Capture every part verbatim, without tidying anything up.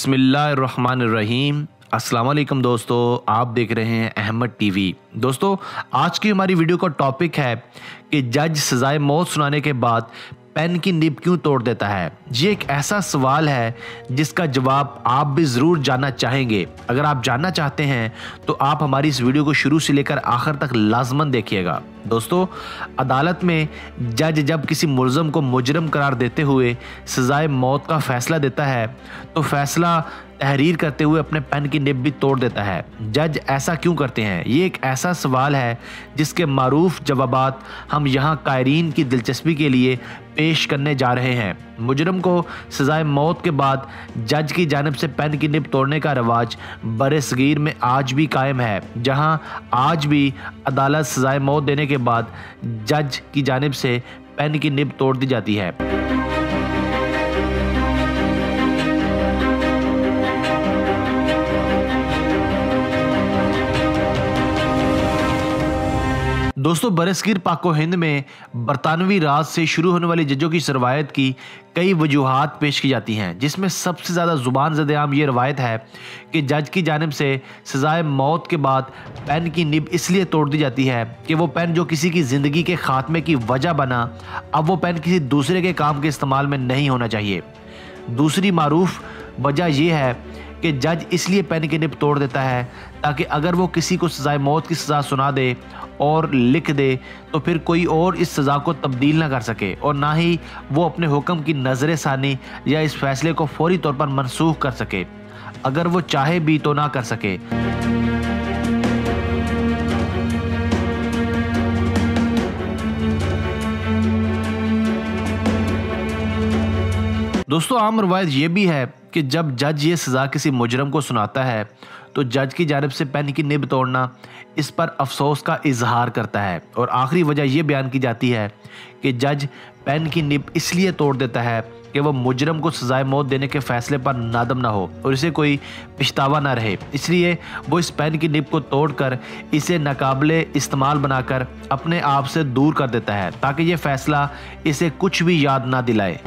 बिस्मिल्लाहिर्रहमानिर्रहीम। अस्सलाम वालेकुम दोस्तों, आप देख रहे हैं अहमद टीवी। दोस्तों, आज की हमारी वीडियो का टॉपिक है कि जज सजाए मौत सुनाने के बाद पेन की निब क्यों तोड़ देता है। ये एक ऐसा सवाल है जिसका जवाब आप भी ज़रूर जानना चाहेंगे। अगर आप जानना चाहते हैं तो आप हमारी इस वीडियो को शुरू से लेकर आखिर तक लाजमन देखिएगा। दोस्तों, अदालत में जज जब किसी मुलज़म को मुजरम करार देते हुए सजाए मौत का फ़ैसला देता है तो फैसला तहरीर करते हुए अपने पेन की निब भी तोड़ देता है। जज ऐसा क्यों करते हैं? ये एक ऐसा सवाल है जिसके मारूफ जवाबात हम यहाँ कायरीन की दिलचस्पी के लिए पेश करने जा रहे हैं। मुजरम को सजाए मौत के बाद जज की जानिब से पेन की निब तोड़ने का रवाज बरसगीर में आज भी कायम है, जहाँ आज भी अदालत सजाए मौत देने के बाद जज की जानिब से पेन की निब तोड़ दी जाती है। दोस्तों, बरसगीर पाको हिंद में बरतानवी राज से शुरू होने वाली जजों की रवायत की कई वजूहात पेश की जाती हैं, जिसमें सबसे ज़्यादा ज़ुबान ज़द-ए-आम ये रवायत है कि जज की जानिब से सजाए मौत के बाद पेन की निब इसलिए तोड़ दी जाती है कि वो पेन जो किसी की ज़िंदगी के ख़ात्मे की वजह बना, अब वो पेन किसी दूसरे के काम के इस्तेमाल में नहीं होना चाहिए। दूसरी मारूफ वजह यह है कि जज इसलिए पेन की निब तोड़ देता है ताकि अगर वो किसी को सजाए मौत की सज़ा सुना दे और लिख दे तो फिर कोई और इस सज़ा को तब्दील ना कर सके और ना ही वो अपने हुक्म की नज़र सानी या इस फैसले को फौरी तौर पर मनसूख कर सके, अगर वो चाहे भी तो ना कर सके। दोस्तों, आम रवायत ये भी है कि जब जज ये सज़ा किसी मुजरम को सुनाता है तो जज की जानिब से पेन की निब तोड़ना इस पर अफसोस का इजहार करता है। और आखिरी वजह यह बयान की जाती है कि जज पेन की निब इसलिए तोड़ देता है कि वह मुजरम को सजाए मौत देने के फैसले पर नादम ना हो और इसे कोई पछतावा ना रहे, इसलिए वो इस पेन की निब को तोड़कर इसे नाकाबिले इस्तेमाल बनाकर अपने आप से दूर कर देता है ताकि ये फैसला इसे कुछ भी याद ना दिलाए।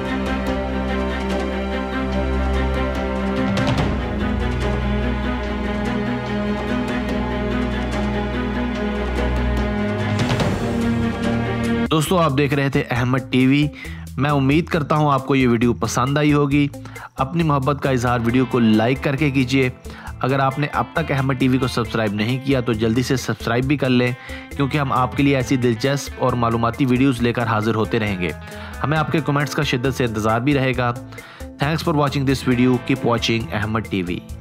दोस्तों, आप देख रहे थे अहमद टीवी। मैं उम्मीद करता हूं आपको ये वीडियो पसंद आई होगी। अपनी मोहब्बत का इजहार वीडियो को लाइक करके कीजिए। अगर आपने अब तक अहमद टीवी को सब्सक्राइब नहीं किया तो जल्दी से सब्सक्राइब भी कर लें, क्योंकि हम आपके लिए ऐसी दिलचस्प और मालूमाती वीडियोस लेकर हाजिर होते रहेंगे। हमें आपके कमेंट्स का शिद्दत से इंतज़ार भी रहेगा। Thanks for watching this video. Keep watching Ahmad TV.